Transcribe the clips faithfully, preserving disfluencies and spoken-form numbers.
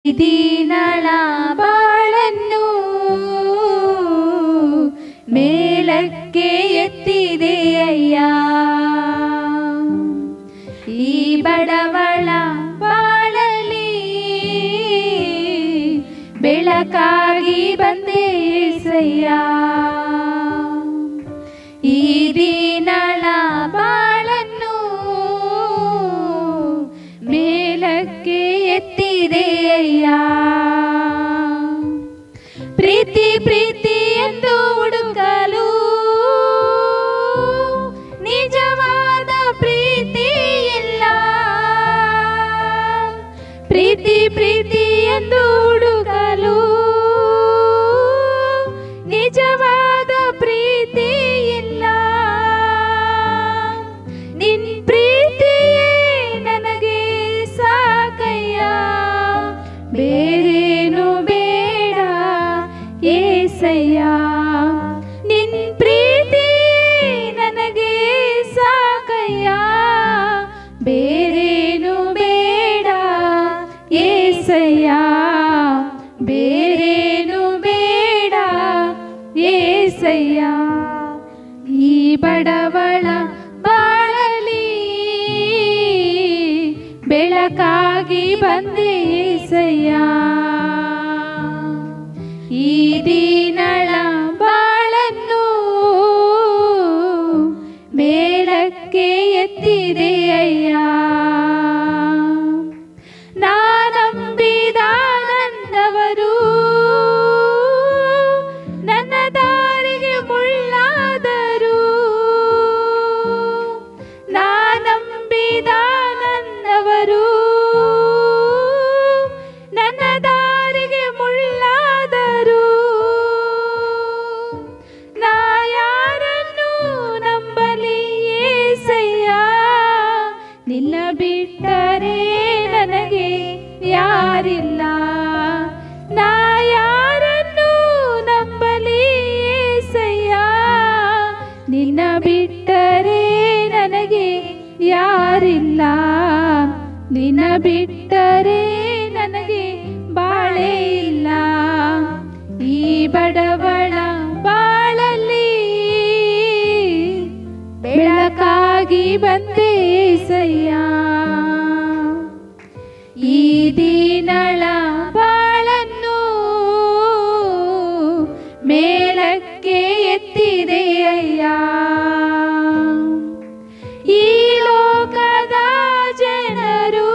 ದೀನಳ ಬಾಳನ್ನು ಮೇಲಕ್ಕೆ ಎತ್ತಿದೆ ಅಯ್ಯ. ಈ ಬಡವಳ ಬಾಳಲಿ ಬೆಳಕಾಗಿ ಬಂದೆ ಏಸಯ್ಯ. ಈ ದೀನಳ ಬಾಳನ್ನು ಮೇಲಕ್ಕೆ ಎತ್ತಿದೆ ಅಯ್ಯ. ಪ್ರೀತಿ ಪ್ರೀತಿ ಎಂದು ಹುಡುಕಲು ನಿಜವಾದ ಪ್ರೀತಿ ಇಲ್ಲ. ಪ್ರೀತಿ ಪ್ರೀತಿ ಎಂದು ಹುಡುಕಲು ನಿಜವಾದ ಪ್ರೀತಿ ಇಲ್ಲ. ನಿನ್ ಪ್ರೀತಿಯೇ ನನಗೆ ಸಾಕಯ್ಯ, ಬೇರೇನು ಬೇಡ ಏಸಯ್ಯ. ನಿನ್ ಪ್ರೀತಿಯೇ ನನಗೆ ಸಾಕಯ್ಯ, ಬೇರೇನು ಬೇಡ ಏಸಯ್ಯ, ಬೇರೇನು ಬೇಡ ಏಸಯ್ಯ. ಈ ಬಡವಳ ಬಾಳಲಿ ಬೆಳಕಾಗಿ ಬಂದೆ ಏಸಯ್ಯ. ಈ ದೀನಳ ಬಾಳನ್ನು ಮೇಲಕ್ಕೆ ಎತ್ತಿದೆ ಅಯ್ಯ. ನಾನಂಬಿದ ನನ್ನವರು ನನ್ನ ದಾರಿಗೆ ಮುಳ್ಳಾದರು. ನಾನಂಬಿದ ನನ್ನವರು ನನ್ನ ದಾರಿಗೆ ಮುಳ್ಳಾದರು. ನಾ ಯಾರನ್ನು ನಂಬಲಿ ಏಸಯ್ಯ, ನಿನ್ನ ಬಿಟ್ಟರೆ ನನಗೆ ಯಾರಿಲ್ಲ. ನಾ ಯಾರನ್ನು ನಂಬಲಿ ಏಸಯ್ಯ, ನಿನ್ನ ಬಿಟ್ಟರೆ ನನಗೆ ಯಾರಿಲ್ಲ. ನಿನ್ನ ಬಿಟ್ಟರೆ ನನಗೆ ಬಾಳೆ ಇಲ್ಲ. ಈ ಬಡವಳ ಬಾಳಲ್ಲಿ ಬೆಳಕಾಗಿ ಬಂದೆ ಏಸಯ್ಯ. ಈ ದೀನಳ ಬಾಳನ್ನು ಮೇಲಕ್ಕೆ ಎತ್ತಿದೆ ಅಯ್ಯ. ಈ ಲೋಕದ ಜನರು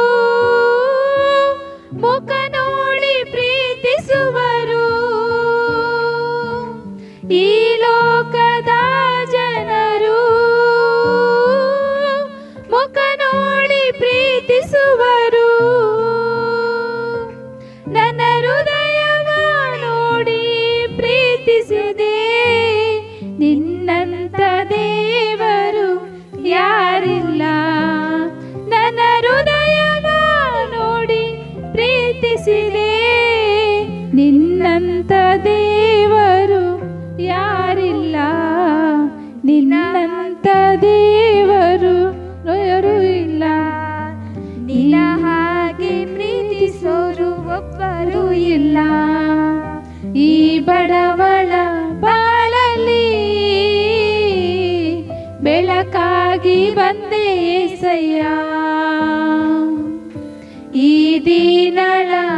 ಮುಖ ನೋಡಿ ಪ್ರೀತಿಸುವರು. ಈ ಲೋಕದ ಜನರು ಮುಖ ನೋಡಿ ಪ್ರೀತಿಸುವರು. ನನ್ನ ಹೃದಯವ ನೋಡಿ ಪ್ರೀತಿಸಿದೆ, ನಿನ್ನಂತ ದೇವರು ಯಾರಿಲ್ಲ. ನನ್ನ ಹೃದಯವ ನೋಡಿ ಪ್ರೀತಿಸಿದೆ, ನಿನ್ನಂತ ದೇವರು ಯಾರಿಲ್ಲ. ನಿನ್ನಂತ ದೇವರು ಯಾರೂ ಇಲ್ಲ. ನಿನ್ನ ಹಾಗೆ ಪ್ರೀತಿಸೋರು ಒಬ್ಬರು ಇಲ್ಲ. ಈ ಬಡವಳ ಬಾಳಲಿ ಬೆಳಕಾಗಿ ಬಂದೆ ಏಸಯ್ಯ. ಈ ದೀನಳ